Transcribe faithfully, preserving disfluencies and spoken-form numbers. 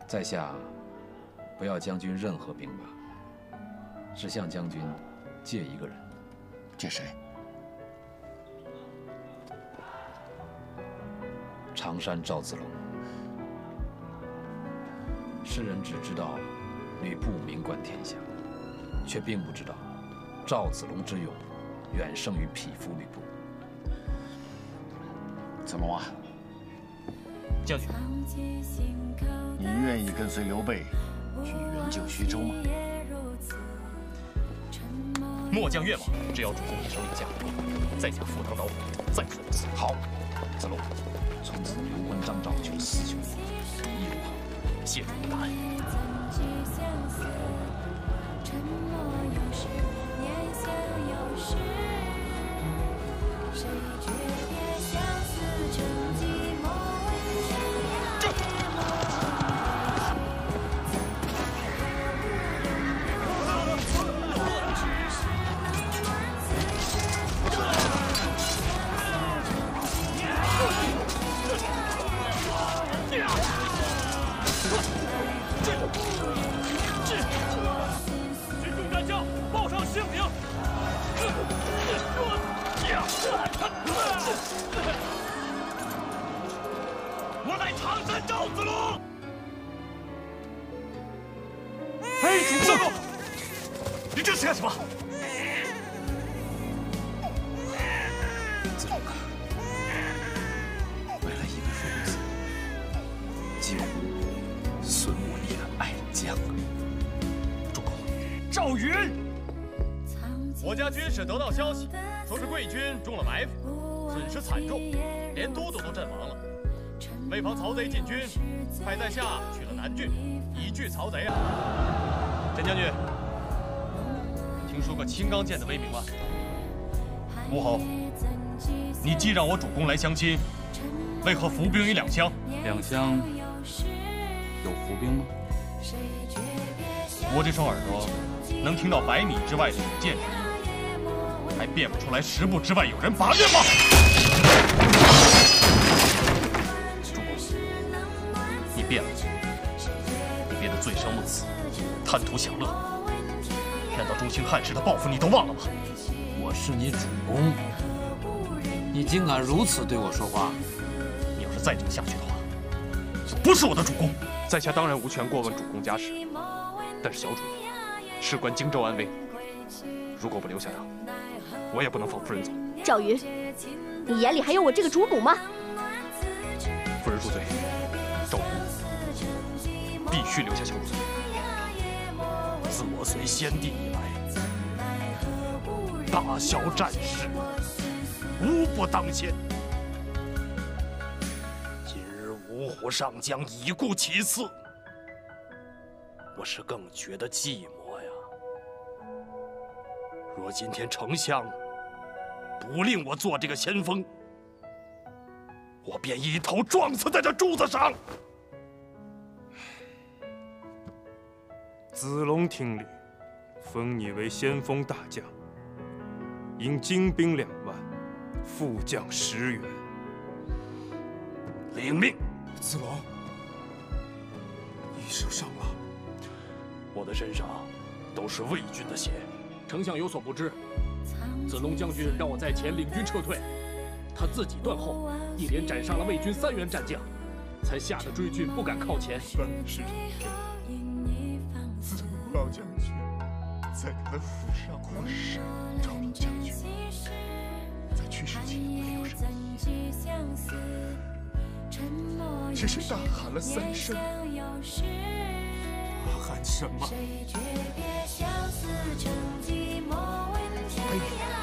在下不要将军任何兵马，只向将军借一个人。 借谁？ 常山赵子龙。世人只知道吕布名冠天下，却并不知道赵子龙之勇远胜于匹夫吕布。 子龙啊， 将军， 你愿意跟随刘备去援救徐州吗？ 末将愿望，只要主公一声令下，在下赴汤蹈火，再说一次。 好，子龙，从此刘关张赵就是四兄弟，义如好。 谢主公大恩。 我乃常山赵子龙。 哎，主公， 你这是干什么？ 子龙啊，为了一个疯子，竟然损我你的爱将。 主公， 赵云， 我家军士得到消息，说是贵军中了埋伏，损失惨重，连都督都阵亡了。 为防曹贼进军，派在下取了南郡，以拒曹贼啊！陈将军，听说过青冈剑的威名吗？吴侯，你既让我主公来相亲，为何伏兵于两乡？ 两乡有伏兵吗？ 我这双耳朵能听到百米之外的羽箭声音，还辨不出来十步之外有人拔刃吗？ 你变了，你变得醉生梦死，贪图享乐。难道中兴汉室的报复你都忘了吗？ 我是你主公，你竟敢如此对我说话！ 你要是再这么下去的话，就不是我的主公。 在下当然无权过问主公家事，但是小主事关荆州安危，如果不留下他，我也不能放夫人走。 赵云，你眼里还有我这个主母吗？ 夫人恕罪。 赵云必须留下小主。 自我随先帝以来，大小战事无不当先。今日五虎上将已故其次，我是更觉得寂寞呀。若今天丞相不令我做这个先锋， 我便一头撞死在这柱子上。 子龙听礼，封你为先锋大将，应精兵两万，副将十员。 领命。 子龙，你受伤了？ 我的身上都是魏军的血。 丞相有所不知，子龙将军让我在前领军撤退。 他自己断后，一连斩杀了魏军三员战将，才吓得追军不敢靠前。 是。子龙老将军在他的府上过世，赵龙将军在去世前没有人意，只是大喊了三声。大喊什么？哎。